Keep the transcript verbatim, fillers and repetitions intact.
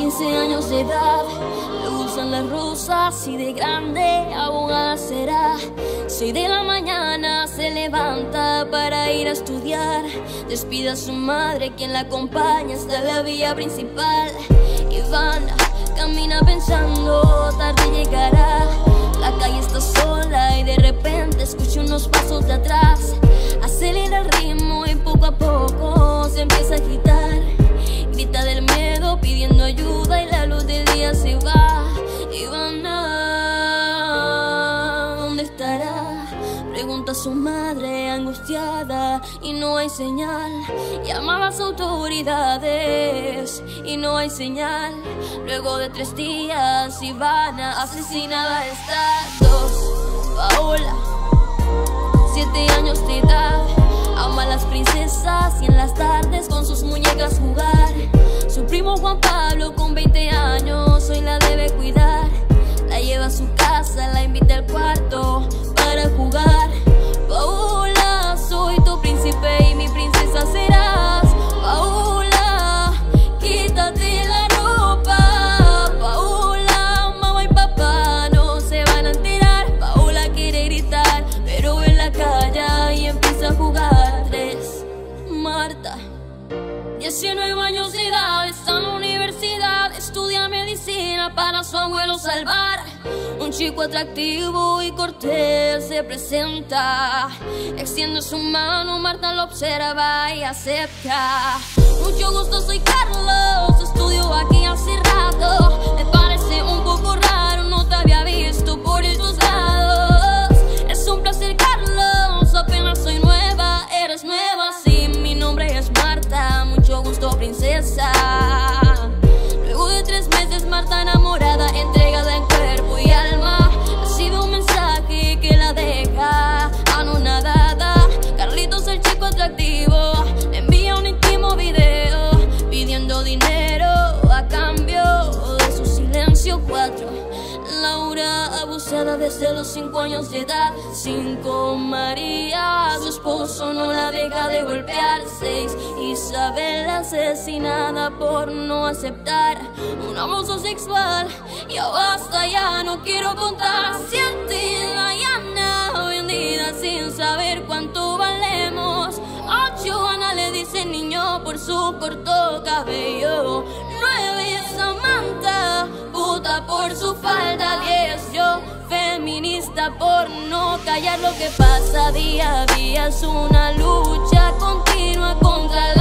quince años de edad, le gustan las rosas y de grande abogada será. Seis de la mañana se levanta para ir a estudiar. Despide a su madre, quien la acompaña hasta la vía principal. Ivana camina pensando, tarde llegará. La calle está sola y de repente escucha unos pasos de atrás. Acelera el ritmo y poco a poco se empieza a agitar. Grita del miedo pidiendo ayuda y la luz del día se va. Ivana, ¿dónde estará? Pregunta a su madre angustiada y no hay señal. Llama a las autoridades y no hay señal. Luego de tres días Ivana asesinada está. Dos, Paola, siete años de edad, ama a las princesas y en las tardes con sus muñecas jugar. Su primo Juan Pablo con veinte años hoy la debe cuidar. La lleva a su casa, la invita al cuarto para jugar. Paola, soy tu príncipe y mi princesa serás. Paola, quítate la ropa. Paola, mamá y papá no se van a enterar. Paola quiere gritar, pero él la calla y empieza a jugar. Tres, Marta, diecinueve años de edad, está en la universidad, estudia medicina para su abuelo salvar. Un chico atractivo y cortés se presenta, extiende su mano, Marta lo observa y acepta. Mucho gusto, soy Carlos, estudio aquí hace rato. Me parece un poco raro, no te había visto por estos lados. Es un placer, Carlos, apenas soy nueva, eres nueva, sí, mi nombre es Marta, mucho gusto, princesa. Luego de tres meses, Marta enamorada, entregada en cuerpo y alma, recibe un mensaje que la deja anonadada. Carlitos, el chico atractivo, le envía un íntimo video pidiendo dinero a cambio de su silencio. Cuatro, Laura, abusada desde los cinco años de edad. Cinco, María, su esposo no la deja de golpear. Seis, Isabel, asesinada por no aceptar un abuso sexual. Ya basta, ya no quiero contar. Siete, Diana, vendida sin saber cuánto valemos. Ocho, Ana le dice niño por su corto cabello. Nueve, Samantha, puta por su falda. Diez, yo, feminista por no callar lo que pasa día a día. Es una lucha continua contra